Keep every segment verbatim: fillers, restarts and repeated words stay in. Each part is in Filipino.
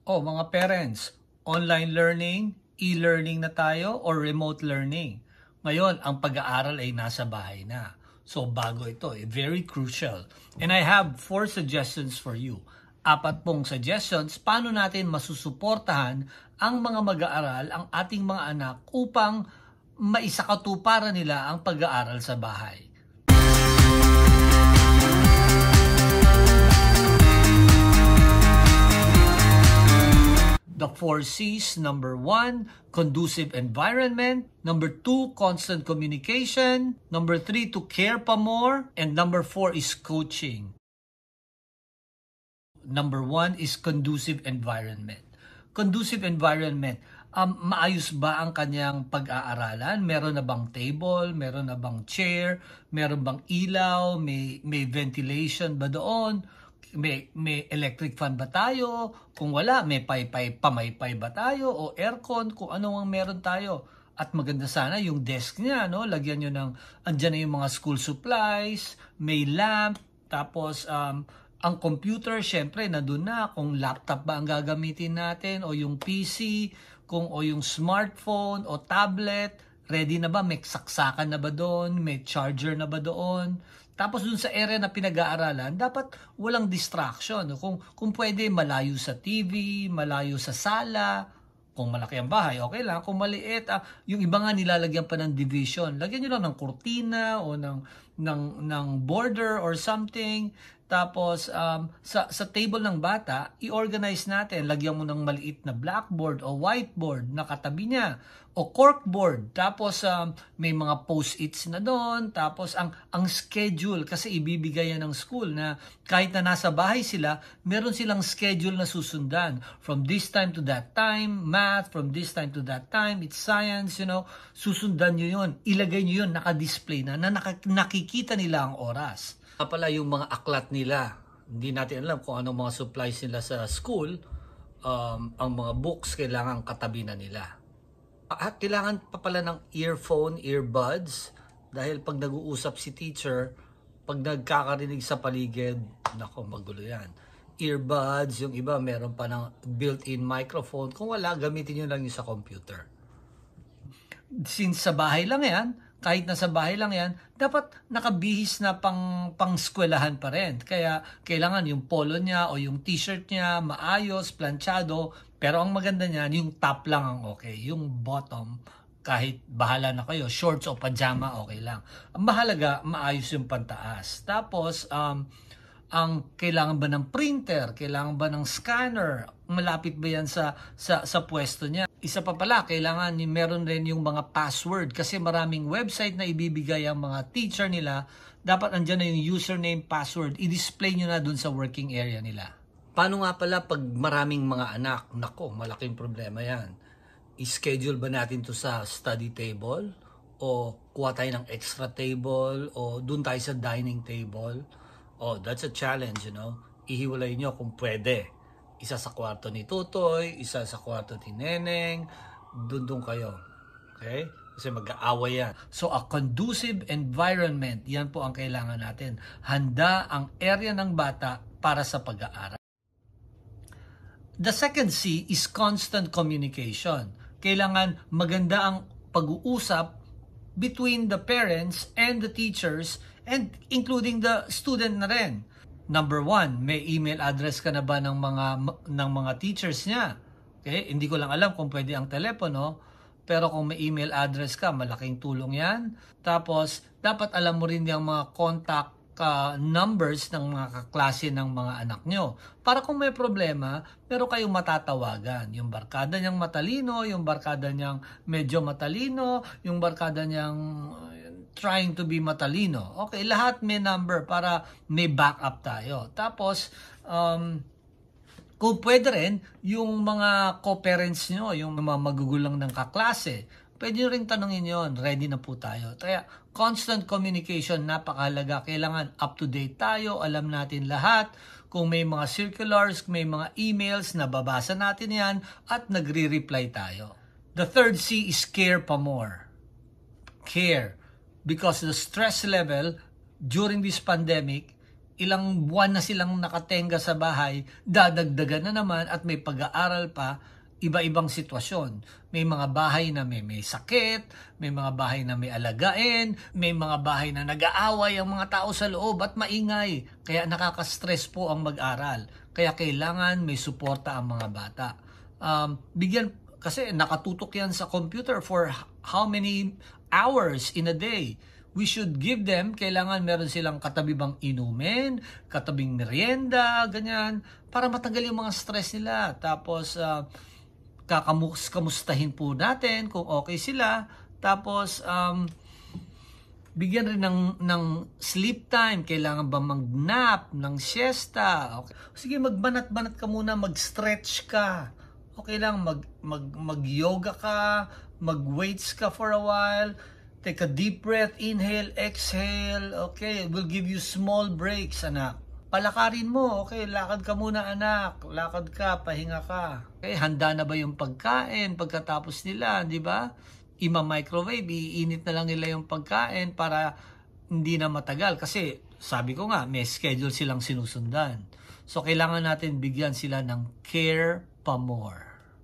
Oh, mga parents, online learning, e-learning na tayo or remote learning. Ngayon, ang pag-aaral ay nasa bahay na. So, bago ito, eh, very crucial. And I have four suggestions for you. Apat pong suggestions, paano natin masusuportahan ang mga mag-aaral, ang ating mga anak upang maisakatuparan nila ang pag-aaral sa bahay. The four C's. Number one, conducive environment. Number two, constant communication. Number three, to care pa more. And number four is coaching. Number one is conducive environment. Conducive environment. Um, maayos ba ang kanyang pag-aaralan? Meron na bang table? Meron na bang chair? Meron bang ilaw? May, may ventilation ba doon? May, may electric fan ba tayo? Kung wala, may pay-pay, pamaypay ba tayo? O aircon, kung ano ang meron tayo. At maganda sana yung desk niya, no? Lagyan nyo ng, andyan na yung mga school supplies, may lamp, tapos um, ang computer, syempre, nandun na. Kung laptop ba ang gagamitin natin, o yung P C, kung o yung smartphone, o tablet, ready na ba? May saksakan na ba doon? May charger na ba doon? Tapos dun sa area na pinag-aaralan, dapat walang distraction. Kung, kung pwede, malayo sa T V, malayo sa sala. Kung malaki ang bahay, okay lang. Kung maliit, ah, yung iba nga nilalagyan pa ng division. Lagyan nyo lang ng kurtina o ng, ng, ng border or something. Tapos, um, sa, sa table ng bata, i-organize natin. Lagyan mo ng maliit na blackboard o whiteboard na katabi niya. O corkboard. Tapos, um, may mga post-its na doon. Tapos, ang, ang schedule, kasi ibibigay yan ng school na kahit na nasa bahay sila, meron silang schedule na susundan. From this time to that time, math. From this time to that time, it's science, you know. Susundan nyo yun. Ilagay nyo yun, naka-display na, na nakikita nila ang oras. Pala yung mga aklat nila, hindi natin alam kung anong mga supplies nila sa school, um, ang mga books kailangan katabi na nila. At kailangan pa pala ng earphone, earbuds, dahil pag nag-uusap si teacher, pag nagkakarinig sa paligid, nako, magulo yan. Earbuds, yung iba meron pa ng built-in microphone, kung wala, gamitin nyo lang yung sa computer. Since sa bahay lang yan, kahit nasa bahay lang yan, dapat nakabihis na pang pang-eskwelahan pa rin. Kaya kailangan yung polo niya o yung t-shirt niya, maayos, planchado. Pero ang maganda niyan, yung top lang ang okay. Yung bottom, kahit bahala na kayo, shorts o pajama, okay lang. Ang mahalaga, maayos yung pantaas. Tapos, um, ang kailangan ba ng printer? Kailangan ba ng scanner? Malapit ba yan sa, sa, sa pwesto niya? Isa pa pala, kailangan meron rin yung mga password kasi maraming website na ibibigay ang mga teacher nila. Dapat andyan na yung username, password. I-display nyo na dun sa working area nila. Paano nga pala pag maraming mga anak? Nako, malaking problema yan. I-schedule ba natin to sa study table? O kuha tayo ng extra table? O dun tayo sa dining table? Oh, that's a challenge, you know. Ihiwalay nyo kung pwede. Isa sa kwarto ni Tutoy, isa sa kwarto ni Neneng, dun-dun kayo. Okay? Kasi mag-aaway yan. So, a conducive environment, yan po ang kailangan natin. Handa ang area ng bata para sa pag-aaral. The second C is constant communication. Kailangan maganda ang pag-uusap between the parents and the teachers and including the student na rin. Number one, may email address ka na ba ng mga ng mga teachers niya? Okay? Hindi ko lang alam kung pwede ang telepono, pero kung may email address ka, malaking tulong yan. Tapos, dapat alam mo rin yung mga contact uh, numbers ng mga kaklase ng mga anak nyo. Para kung may problema, pero kayong matatawagan. Yung barkada niyang matalino, yung barkada niyang medyo matalino, yung barkada niyang trying to be matalino. Okay, lahat may number para may backup tayo. Tapos, um, kung pwede rin, yung mga co-parents nyo, yung mga magugulang ng kaklase, pwede nyo rin tanongin yon. Ready na po tayo. Kaya, constant communication, napakahalaga. Kailangan up-to-date tayo, alam natin lahat. Kung may mga circulars, kung may mga emails, nababasa natin yan, at nagre-reply tayo. The third C is care pa more. Care. Because the stress level during this pandemic ilang buwan na silang nakatenga sa bahay, dadagdagan na naman at may pag-aaral pa, iba-ibang sitwasyon. May mga bahay na may, may sakit, may mga bahay na may alagain, may mga bahay na nag-aaway ang mga tao sa loob at maingay. Kaya nakaka-stress po ang mag-aral. Kaya kailangan may suporta ang mga bata. Um, bigyan, kasi nakatutok yan sa computer for how many hours in a day. We should give them, kailangan meron silang katabi bang inumin, katabing merienda, ganyan, para matagal yung mga stress nila. Tapos, uh, kakamus kamustahin po natin kung okay sila. Tapos, um, bigyan rin ng, ng sleep time. Kailangan ba mag-nap, ng siesta? Okay. Sige, magbanat-banat ka muna, mag-stretch ka. Okay lang, mag, mag, mag-yoga ka, mag-weights ka for a while. Take a deep breath, inhale, exhale. Okay, we'll give you small breaks, anak. Palakarin mo, okay, lakad ka muna anak, lakad ka, pahinga ka. Okay, handa na ba yung pagkain pagkatapos nila, di ba? Ima-microwave, iinit na lang nila yung pagkain para hindi na matagal. Kasi sabi ko nga, may schedule silang sinusundan. So kailangan natin bigyan sila ng care pa more.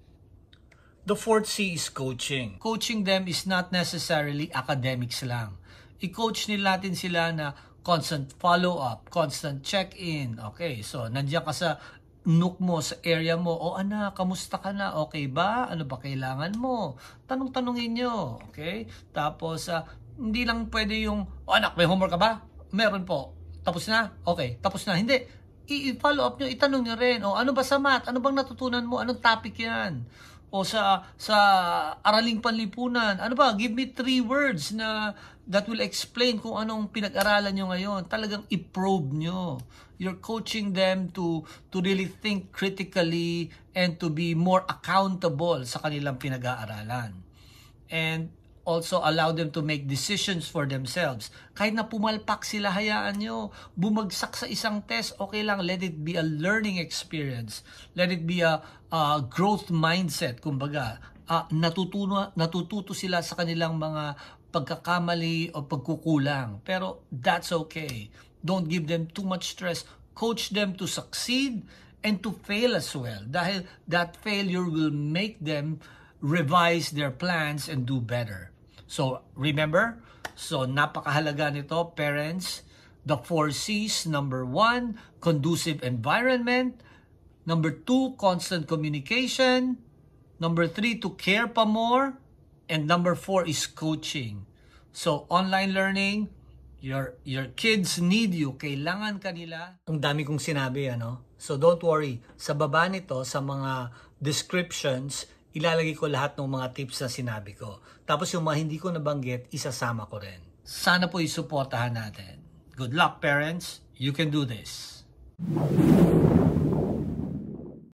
The fourth C is coaching. Coaching them is not necessarily academics lang. I-coach nila natin sila na constant follow-up, constant check-in. Okay, so nandiyan ka sa nook mo, sa area mo. O anak, kamusta ka na? Okay ba? Ano ba kailangan mo? Tanong-tanongin nyo. Okay? Tapos, uh, hindi lang pwede yung, o anak, may homework ka ba? Meron po. Tapos na? Okay, tapos na. Hindi. I-follow up nyo, itanong nyo rin. O ano ba sa math? Ano bang natutunan mo? Anong topic yan? O sa sa araling panlipunan, ano ba, give me three words na that will explain kung anong pinag-aralan nyo ngayon. Talagang i-probe nyo. You're coaching them to to really think critically and to be more accountable sa kanilang pinag-aaralan. And also allow them to make decisions for themselves. Kahit na pumalpak sila, hayaan nyo. Bumagsak sa isang test, okay lang. Let it be a learning experience. Let it be a, a growth mindset. Kumbaga, uh, natutuno, natututo sila sa kanilang mga pagkakamali o pagkukulang. Pero that's okay. Don't give them too much stress. Coach them to succeed and to fail as well. Dahil that failure will make them revise their plans and do better. So, remember, so napakahalaga nito, parents, the four C's. Number one, conducive environment. Number two, constant communication. Number three, to care pa more. And number four is coaching. So, online learning, your your kids need you. Kailangan kanila. Ang dami kong sinabi, ano? So, don't worry. Sa baba nito, sa mga descriptions, ilalagay ko lahat ng mga tips na sinabi ko. Tapos yung mga hindi ko nabanggit, isasama ko rin. Sana po isuportahan natin. Good luck, parents. You can do this.